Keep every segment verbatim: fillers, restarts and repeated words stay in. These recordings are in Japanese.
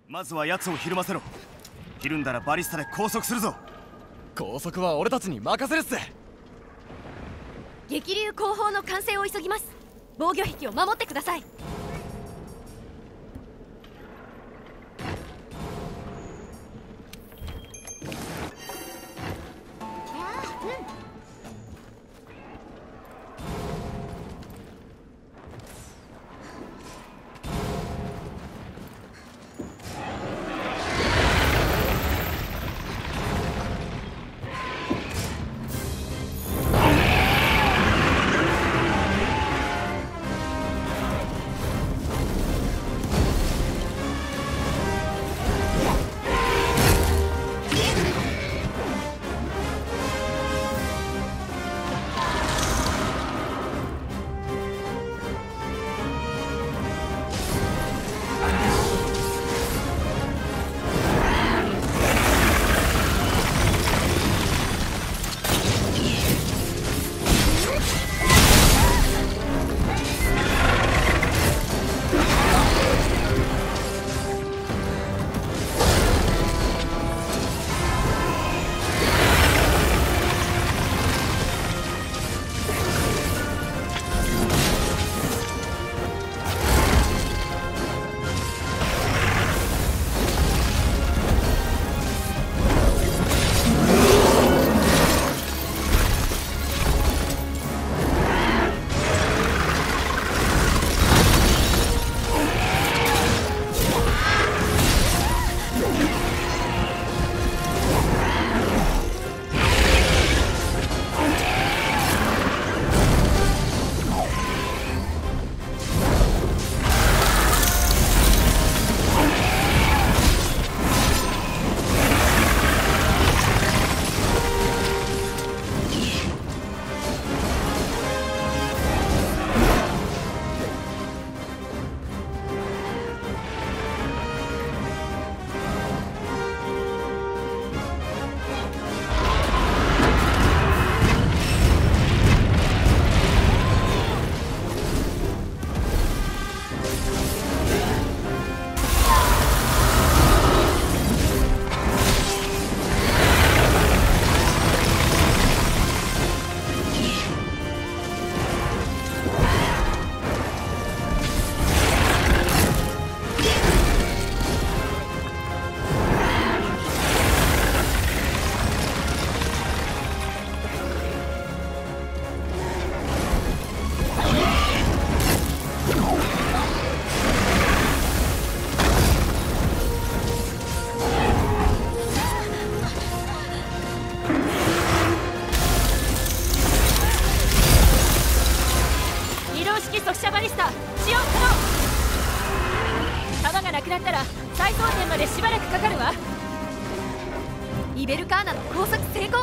まずは奴をひるませろ。ひるんだらバリスタで拘束するぞ。 拘束は俺たちに任せるっす。 激流後方の完成を急ぎます。防御壁を守ってください。速射バリスタ使用可能。弾がなくなったら再装填までしばらくかかるわ。イベルカーナの工作成功。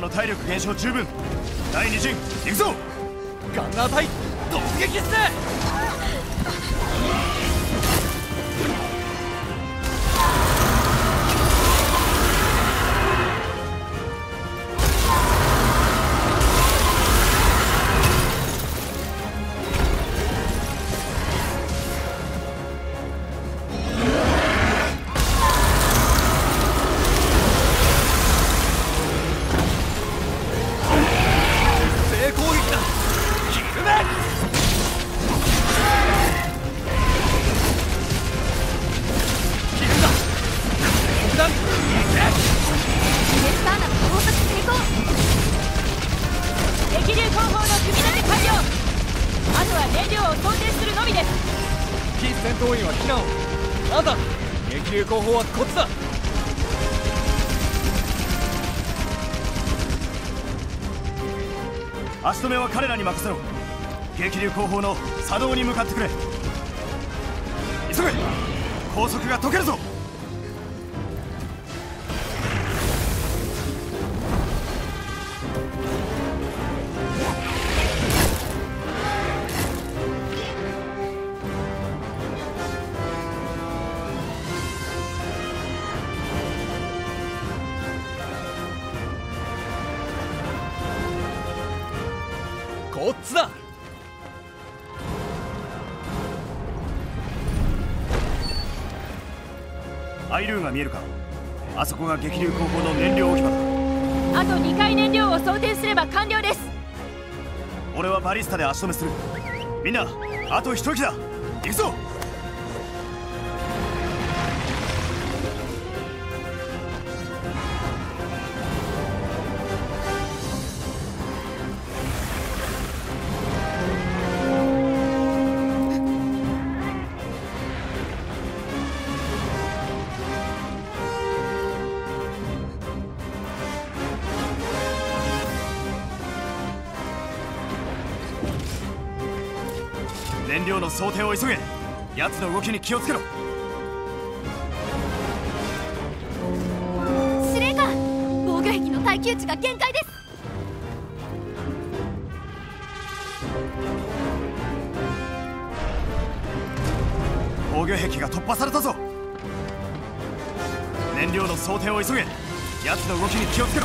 の体力減少十分。第二陣行くぞ。 ガンナー隊突撃っす。後方はこっちだ。 足止めは彼らに任せろ。激流後方の作動に向かってくれ。急げ、高速が解けるぞ。 こっちだ。 アイルーンが見えるか。あそこが激流後方の燃料置き場だ。 あとにかい燃料を装填すれば完了です。 俺はバリスタで足止めする。みんなあと一息だ。行くぞ。燃料の装填を急げ。奴の動きに気をつけろ。 司令官、防御壁の耐久値が限界です。 防御壁が突破されたぞ。燃料の装填を急げ。奴の動きに気をつけろ。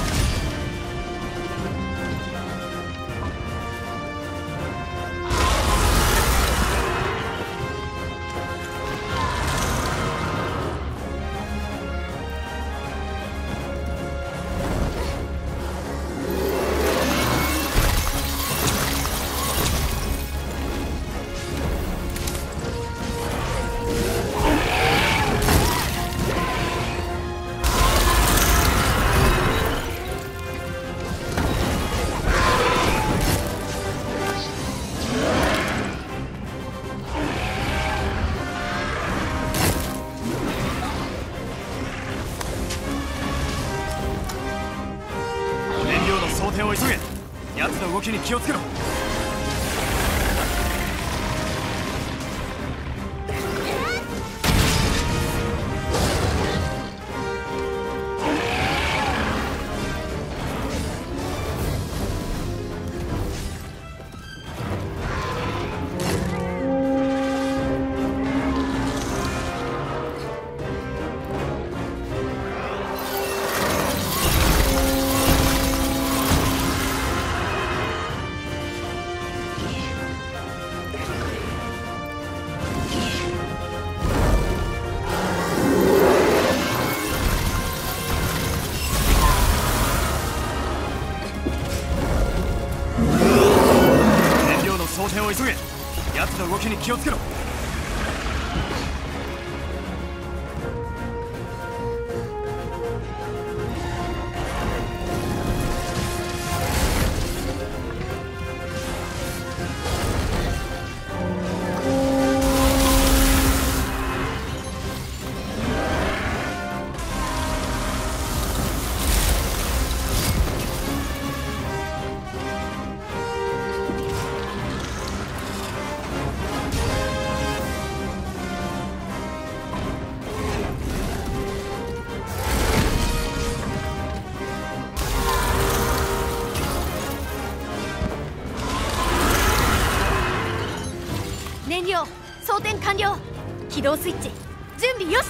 装填を急げ。奴の動きに気をつけろ。装填を急げ。奴の動きに気をつけろ。 完了。起動スイッチ準備よし。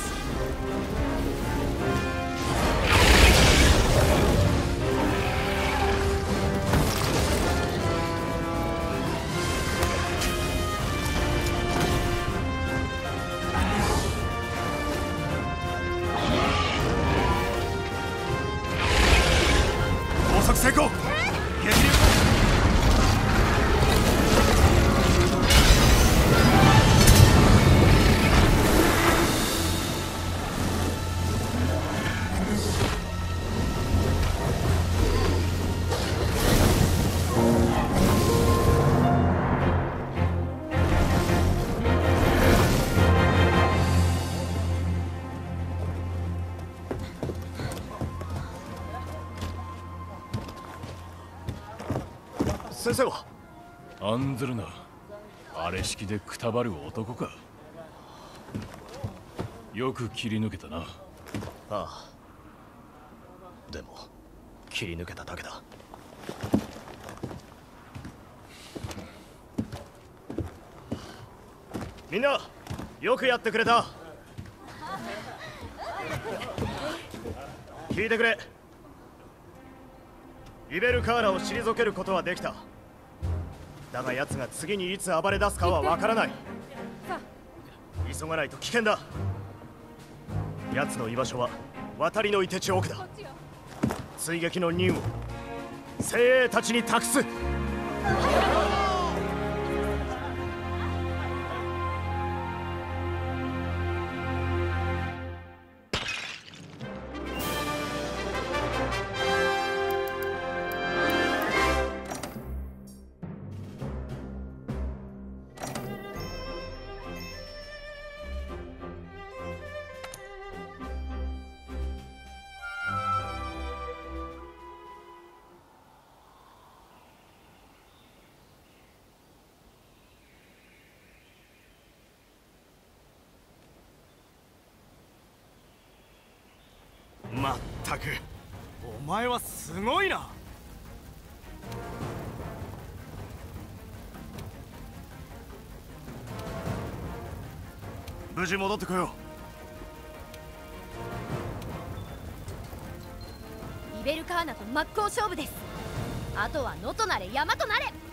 高速成功。激流先生は案ずるな。あれ式でくたばる男か。よく切り抜けたな。 ああ、でも切り抜けただけだ。みんなよくやってくれた。聞いてくれ。イベルカーナを退けることはできた。だが奴が次にいつ暴れ出すかはわからない。急がないと危険だ。奴の居場所は渡りの凍て地奥だ。追撃の任を精鋭たちに託す。まったくお前はすごいな。無事戻ってこよイベルカーナと真っ向勝負です。あとは野となれ山となれ。